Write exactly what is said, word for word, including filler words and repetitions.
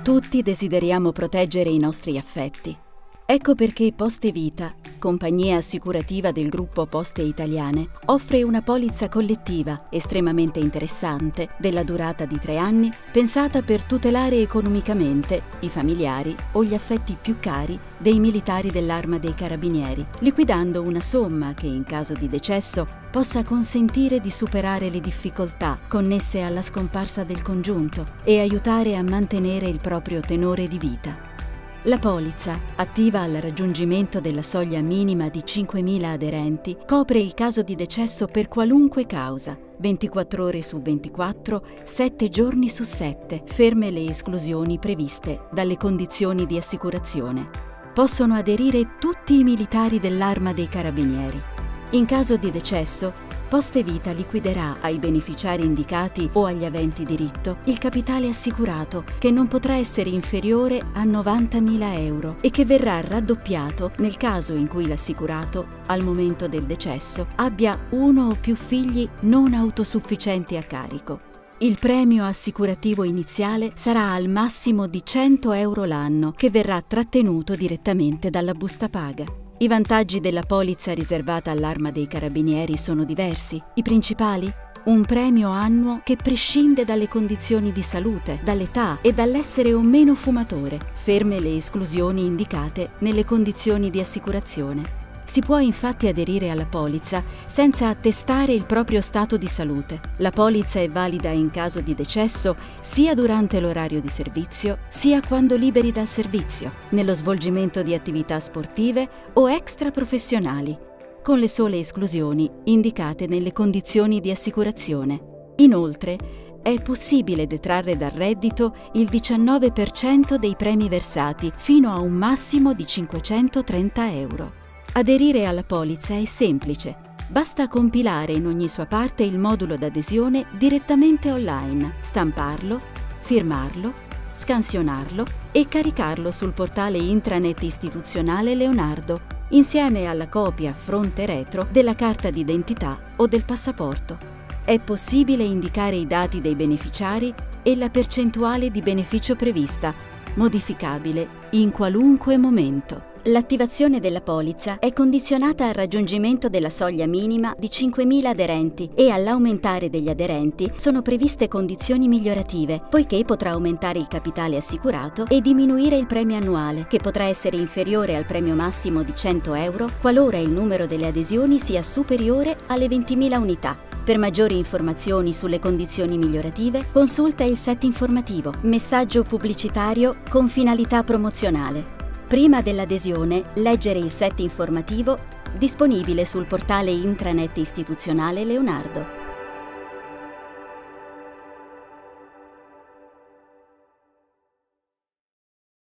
Tutti desideriamo proteggere i nostri affetti. Ecco perché Poste Vita, compagnia assicurativa del gruppo Poste Italiane, offre una polizza collettiva estremamente interessante, della durata di tre anni, pensata per tutelare economicamente i familiari o gli affetti più cari dei militari dell'Arma dei Carabinieri, liquidando una somma che in caso di decesso possa consentire di superare le difficoltà connesse alla scomparsa del congiunto e aiutare a mantenere il proprio tenore di vita. La polizza, attiva al raggiungimento della soglia minima di cinquemila aderenti, copre il caso di decesso per qualunque causa, ventiquattro ore su ventiquattro, sette giorni su sette, ferme le esclusioni previste dalle condizioni di assicurazione. Possono aderire tutti i militari dell'Arma dei Carabinieri. In caso di decesso, Poste Vita liquiderà ai beneficiari indicati o agli aventi diritto il capitale assicurato, che non potrà essere inferiore a novantamila euro e che verrà raddoppiato nel caso in cui l'assicurato, al momento del decesso, abbia uno o più figli non autosufficienti a carico. Il premio assicurativo iniziale sarà al massimo di cento euro l'anno, che verrà trattenuto direttamente dalla busta paga. I vantaggi della polizza riservata all'Arma dei Carabinieri sono diversi. I principali? Un premio annuo che prescinde dalle condizioni di salute, dall'età e dall'essere o meno fumatore, ferme le esclusioni indicate nelle condizioni di assicurazione. Si può infatti aderire alla polizza senza attestare il proprio stato di salute. La polizza è valida in caso di decesso sia durante l'orario di servizio, sia quando liberi dal servizio, nello svolgimento di attività sportive o extraprofessionali, con le sole esclusioni indicate nelle condizioni di assicurazione. Inoltre, è possibile detrarre dal reddito il diciannove per cento dei premi versati, fino a un massimo di cinquecentotrenta euro. Aderire alla polizza è semplice. Basta compilare in ogni sua parte il modulo d'adesione direttamente online, stamparlo, firmarlo, scansionarlo e caricarlo sul portale intranet istituzionale Leonardo, insieme alla copia fronte-retro della carta d'identità o del passaporto. È possibile indicare i dati dei beneficiari e la percentuale di beneficio prevista, modificabile in qualunque momento. L'attivazione della polizza è condizionata al raggiungimento della soglia minima di cinquemila aderenti e all'aumentare degli aderenti sono previste condizioni migliorative, poiché potrà aumentare il capitale assicurato e diminuire il premio annuale, che potrà essere inferiore al premio massimo di cento euro qualora il numero delle adesioni sia superiore alle ventimila unità. Per maggiori informazioni sulle condizioni migliorative, consulta il set informativo, messaggio pubblicitario con finalità promozionale. Prima dell'adesione, leggere il set informativo disponibile sul portale intranet istituzionale Leonardo.